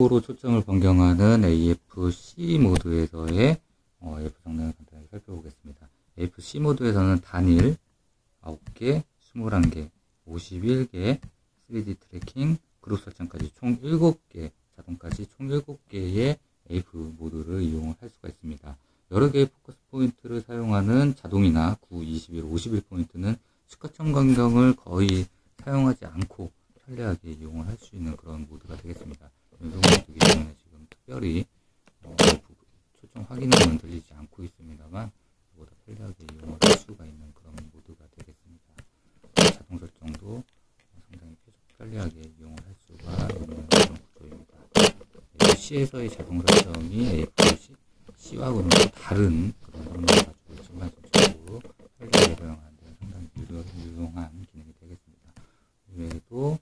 로 초점을 변경하는 AFC 모드에서의 AF 성능을 간단히 살펴보겠습니다. AFC 모드에서는 단일 9개, 21개, 51개, 3D 트래킹, 그룹 설정까지 총 7개, 자동까지 총 7개의 AF 모드를 이용할 수가 있습니다. 여러 개의 포커스 포인트를 사용하는 자동이나 9, 21, 51 포인트는 시가점 변경을 거의 사용하지 않고 편리하게 이용을 할 수 있는 그런 모드가 되겠습니다. 연속 모드이기 때문에 지금 특별히 초점 확인음은 들리지 않고 있습니다만 그보다 편리하게 이용을 할 수가 있는 그런 모드가 되겠습니다. 자동 설정도 상당히 편리하게 이용을 할 수가 있는 그런 구조입니다. AFC에서의 자동 설정이 AFC와는 또 다른 그런 성능을 가지고 있지만 전체적으로 편리하게 사용하는 데 상당히 유용한 기능이 되겠습니다. 이외에도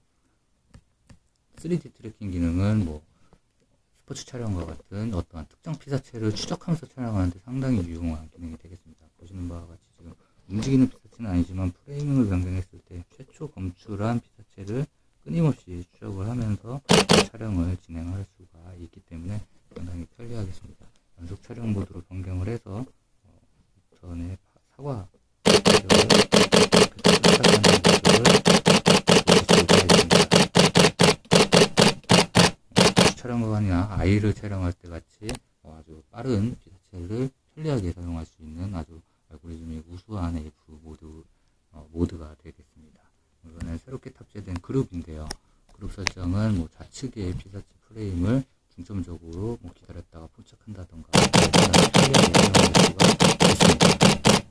3D 트래킹 기능은 스포츠 촬영과 같은 어떠한 특정 피사체를 추적하면서 촬영하는데 상당히 유용한 기능이 되겠습니다. 보시는 바와 같이 지금 움직이는 피사체는 아니지만 프레이밍을 변경했을 때 최초 검출한 피사체를 끊임없이 추적을 하면서 촬영을 진행할 수가 있기 때문에 상당히 편리하겠습니다. 연속 촬영 모드로 변경을 해서 전에 사과 촬영관이나 아이를 촬영할 때 같이 아주 빠른 피사체를 편리하게 사용할 수 있는 아주 알고리즘이 우수한 AF 모드가 되겠습니다. 이번에 새롭게 탑재된 그룹인데요. 그룹 설정은 좌측의 피사체 프레임을 중점적으로 기다렸다가 포착한다던가 편리하게 사용할 수가 있습니다.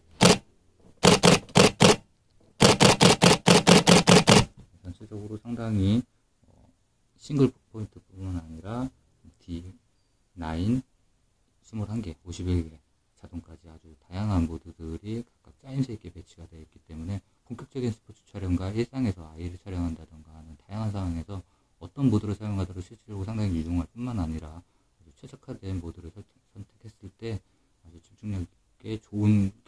전체적으로 상당히 싱글 포인트 뿐만 아니라 D9, 21개, 51개, 자동까지 아주 다양한 모드들이 각각 짜임새 있게 배치가 되어 있기 때문에 본격적인 스포츠 촬영과 일상에서 아이를 촬영한다던가 하는 다양한 상황에서 어떤 모드를 사용하더라도 실질적으로 상당히 유용할 뿐만 아니라 아주 최적화된 모드를 선택했을 때 아주 집중력 있게 좋은